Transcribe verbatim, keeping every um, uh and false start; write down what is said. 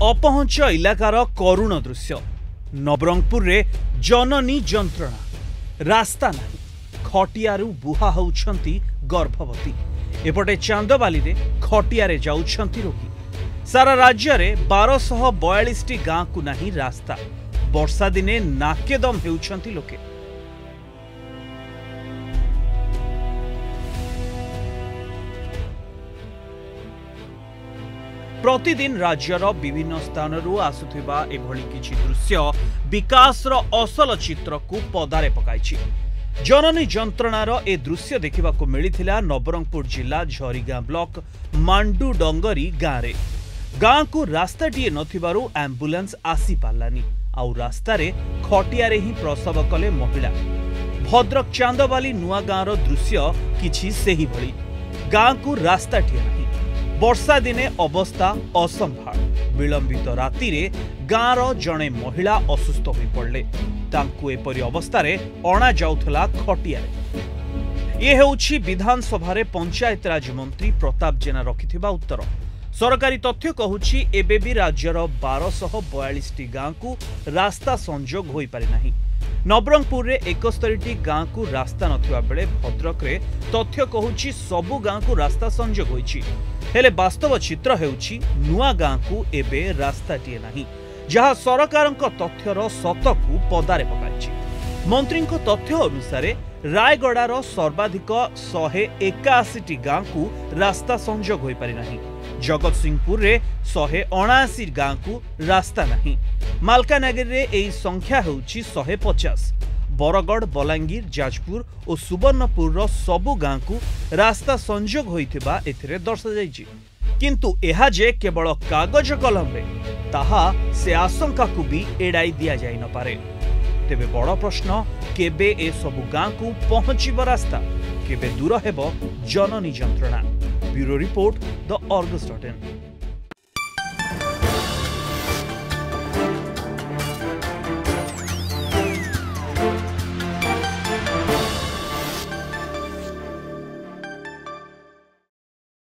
अपहंच इलाकार करुण दृश्य नवरंगपुर रे जननी जंत्रणा रास्ता नहीं खटियारू बुहा होउछंती गर्भवती एपटे चांदबाली रे खटियारे जाउछंती रोगी सारा राज्य रे बारह सौ बयालीस टी गाँ को नहीं रास्ता वर्षा दिने नाकेदम हेउछंती लोके। प्रतिदिन राज्यर विभिन्न स्थानरू आसुथिबा एभली किछि दृश्य विकासर असल चित्र को पदारे पकाइछि। जननी जंत्रणार ए दृश्य देखिबाकू मिलिथिला नवरंगपुर जिला झरीगां ब्लॉक मांडू डंगरी गाँ रे। गाँ को रास्ताटीए नथिबारु एम्बुलेंस आसी पारलानी आउ रास्तारे खटियारे ही प्रसव कले महिला। भद्रक चांदबाली नुआ गाँर दृश्य किछि सेही भली गाँ को रास्ताटीए नहीं वर्षा दिने अवस्था असंभाळ विलंबित राति रे गाँर जणे महिला असुस्थ होई पड़ले तांकु एपरि अवस्थारे अणा जाउथला खटियारे। ये हेउछि विधानसभा रे पंचायत राज मंत्री प्रताप जेना रखिथिबा उत्तर। सरकारी तथ्य कहूछि एबे भी राज्यर बारह सौ बयालीस टी गाँ को रास्ता संजोग होई पारे नाही। नवरंगपुर रे इकहत्तर टी गाँ को रास्ता नथिबा बेले भद्रक रे तथ्य कहूछि सबु गाँ को रास्ता संजोग होईछि हेले वास्तव चित्र हेउछि नुआ गाँ को एबे रास्ताटीए नाही जहाँ सरकारक तथ्यर सतकू पदारे पकाइछि। मंत्रीक तथ्य अनुसार रायगड़ार सर्वाधिक सौ एकाशी टी गाँ को रास्ता संजोग होई पारि नाही। जगत सिंहपुर रे सौ अणाशी गाँ को रास्ता नहीं। मालकानगिरी रे एई संख्या हेउछि सौ पचास। बरगढ़ बलांगीर जाजपुर और सुवर्णपुर रो सबु गाँ को रास्ता संजोग होइथिबा एथिरे दर्शा जाइछि किंतु एहा जे केवल कागज कलम रे ताहा से आशंका को भी एड़ाई दिया जाई न पारे। तेबे बड़ प्रश्न केबे ए सबु गाँ को पहुंचिब रास्ता केबे दूर हेबो जननी जंत्रणा। Bureau report the Argus dot in.